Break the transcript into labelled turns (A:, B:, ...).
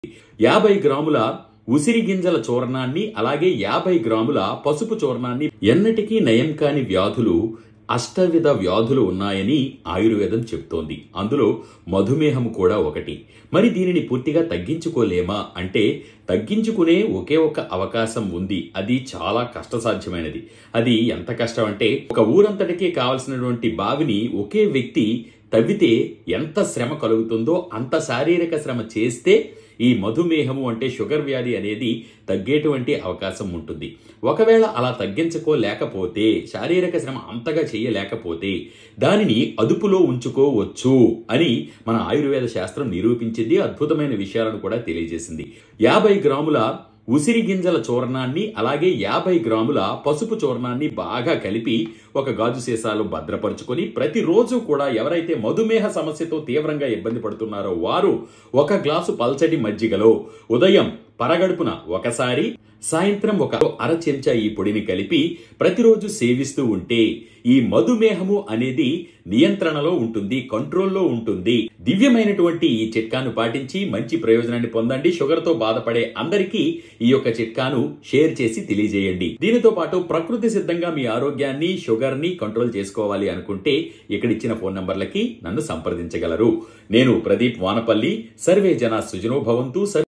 A: 50 గ్రాముల ఉసిరి గింజల చూర్ణాన్ని అలాగే 50 గ్రాముల పసుపు చూర్ణాన్ని ఎన్నటికీ నయం కాని వ్యాధులు అష్టవిధ వ్యాధులు ఉన్నాయని ఆయుర్వేదం చెప్తోంది. అందులో మధుమేహం కూడా ఒకటి. మరి దీనిని పూర్తిగా తగ్గించుకోలేమా అంటే తగ్గించుకునే ఒకే ఒక అవకాశం ఉంది. అది చాలా కష్టసాధ్యమైనది. అది ఎంత కష్టం అంటే ఒక ఊరంతటికీ కావలసినటువంటి బావిని ఒకే వ్యక్తి తవ్వితే ఎంత శ్రమ కలుగుతుందో అంత శారీరక శ్రమ చేస్తే ఈ మధుమేహము అంటే షుగర్ వ్యాధి అనేది తగ్గేటువంటి అవకాశం ఉంటుంది. ఒకవేళ అలా తగ్గించుకోలేకపోతే శారీరక శ్రమ అంతగా చేయలేకపోతే దానిని అదుపులో ఉంచుకోవచ్చు అని మన ఆయుర్వేద శాస్త్రం నిరూపించింది. అద్భుతమైన విషయాలను కూడా తెలియజేసింది. 50 గ్రాముల ఉసిరి గింజల చూర్ణాన్ని అలాగే 50 గ్రాముల పసుపు చూర్ణాన్ని బాగా కలిపి ఒక గాజు సీసాలో భద్రపరుచుకొని ప్రతిరోజు కూడా ఎవరైతే మధుమేహ సమస్యతో తీవ్రంగా ఇబ్బంది పడుతున్నారో వారు 1 గ్లాసు పల్చటి మజ్జిగలో ఉదయం పరగడుపున ఒకసారి సాయంత్రం ఒక అర చెంచా ఈ పొడిని కలిపి ప్రతిరోజు సేవిస్తూ ఉంటే ఈ మధుమేహము అనేది నియంత్రణలో ఉంటుంది, కంట్రోల్లో ఉంటుంది. దివ్యమైనటువంటి ఈ చిట్కాను పాటించి మంచి ప్రయోజనాన్ని పొందండి. షుగర్ తో బాధపడే అందరికీ ఈ యొక్క చిట్కాను షేర్ చేసి తెలియజేయండి. దీనితో పాటు ప్రకృతి సిద్ధంగా మీ ఆరోగ్యాన్ని షుగర్ ని కంట్రోల్ చేసుకోవాలి అనుకుంటే ఇక్కడ ఇచ్చిన ఫోన్ నంబర్లకి నన్ను సంప్రదించగలరు. నేను ప్రదీప్ వానపల్లి. సర్వే జన సుజనో భవంతు.